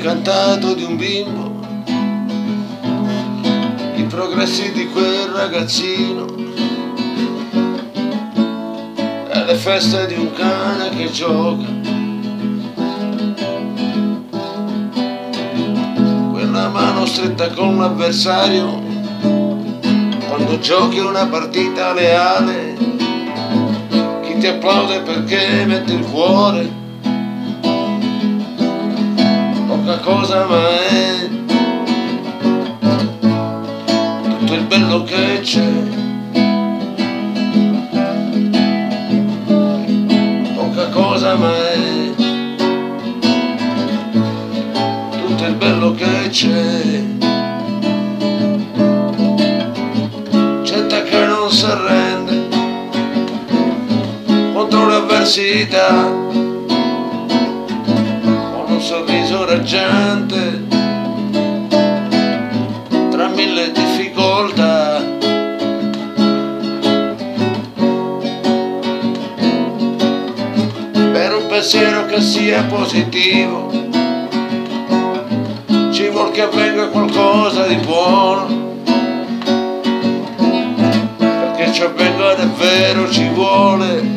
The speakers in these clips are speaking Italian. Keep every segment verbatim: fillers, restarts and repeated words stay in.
incantato di un bimbo, i progressi di quel ragazzino e le feste di un cane che gioca. Quella mano stretta con l'avversario quando giochi una partita leale, chi ti applaude perché mette il cuore. Poca cosa ma è tutto il bello che c'è. Poca cosa ma è tutto il bello che c'è. Gente che non si arrende contro l'avversità, un sorriso raggiante tra mille difficoltà. Per un pensiero che sia positivo ci vuol che avvenga qualcosa di buono, perché ci avvenga davvero ci vuole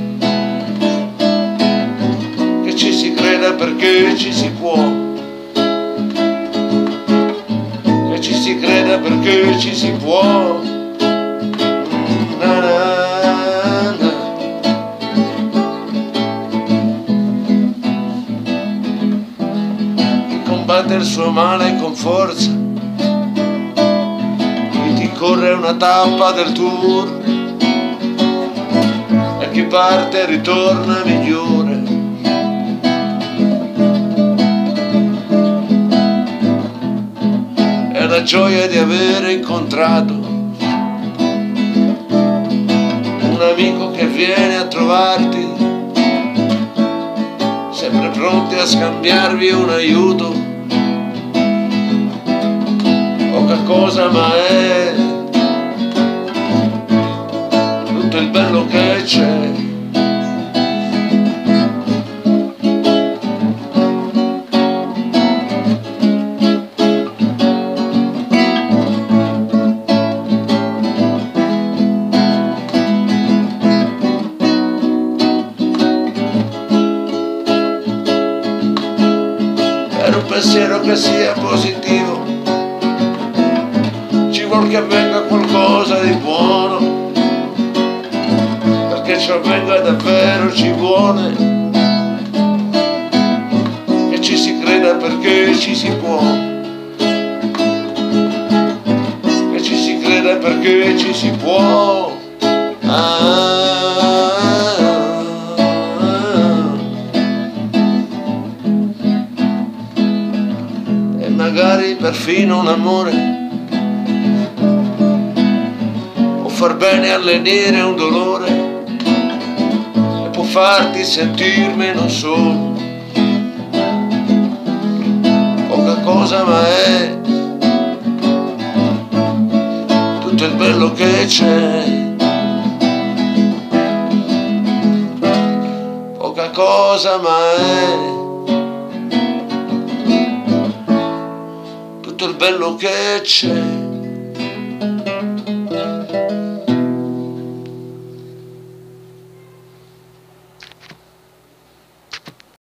ci si creda, perché ci si può, che ci si creda perché ci si può. Na na na. Chi combatte il suo male con forza, chi ti corre una tappa del tour, e chi parte e ritorna migliore. La gioia di avere incontrato un amico che viene a trovarti, sempre pronti a scambiarvi un aiuto. Poca cosa ma è tutto il bello che c'è. Per un pensiero che sia positivo ci vuol che avvenga qualcosa di buono, perché ci avvenga davvero ci vuole che ci si creda, perché ci si può, che ci si creda perché ci si può. Ah. Magari perfino un amore può far bene a lenire un dolore e può farti sentir meno solo. Poca cosa ma è tutto il bello che c'è. Poca cosa ma è tutto il bello che c'è.